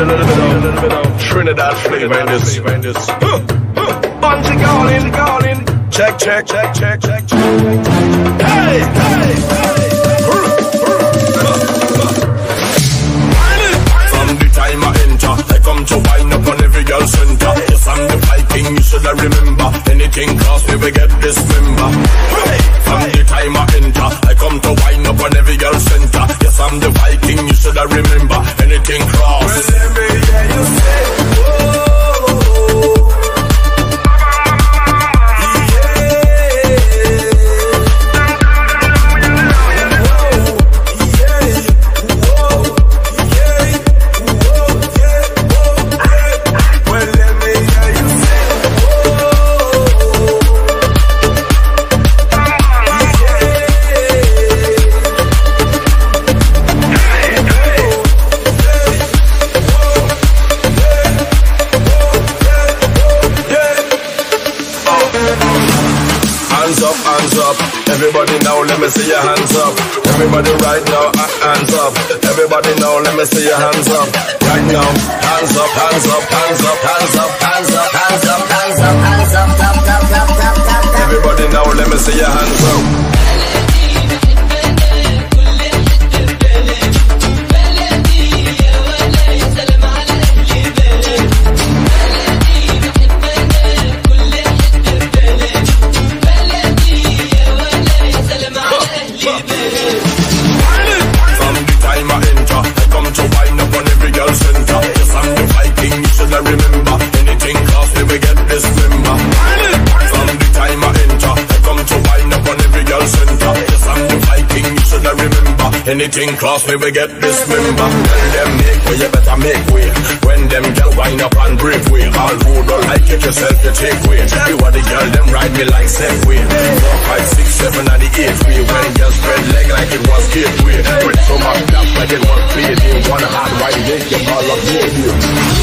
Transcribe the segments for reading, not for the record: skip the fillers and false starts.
Trinidad flavor in this. Bungee calling. Check. Hey. From the time I enter, I come to wind up on every girl center. Yes, I'm the Viking, you should remember. Anything cost me, we get this member. Hey. From the time I enter, I come to wind up on every girl center. Yes, I'm the Viking, you should remember. Anything cross. Well, let me hear you say, whoa. Hands up, everybody now, let me see your hands up. Everybody right now, hands up. Everybody now, let me see your hands up. Right now, hands up. Everybody now, let me see your hands up. Remember, anything cost me, we get this member. From the time I enter, I come to wind up on every girl center. Yes, I'm the Viking, you should remember. Anything cost me, we get this member. Tell them make way, you better make way. When them girl wind up and break way. All who don't like it yourself, you take way. You are the girl, them ride me like Segway. 4, 5, 6, 7 and the 8th way. When girls spread leg like it was gateway. With so much clap like it was played in. One hard right leg, you call up gateway.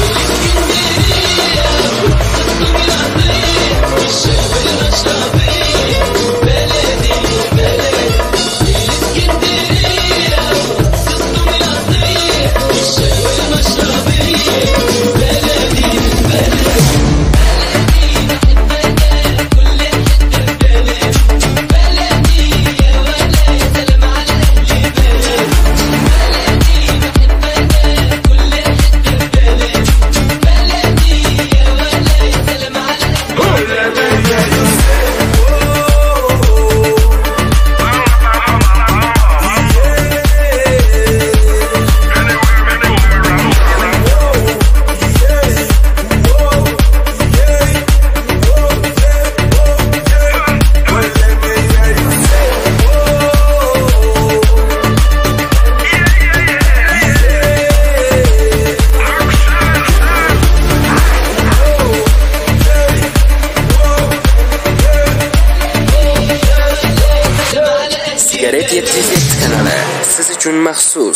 siz uchun maxsus.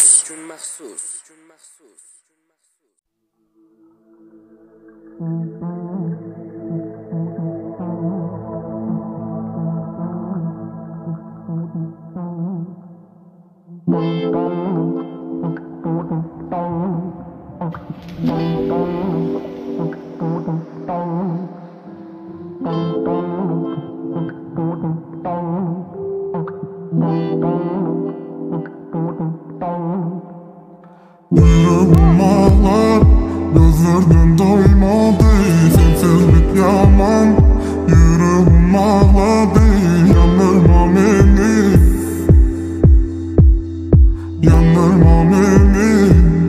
Yüreğim ağlar, gözlerden doymadı, sensizlik yaman. Yüreğim ağladı, yandırma beni, yandırma beni.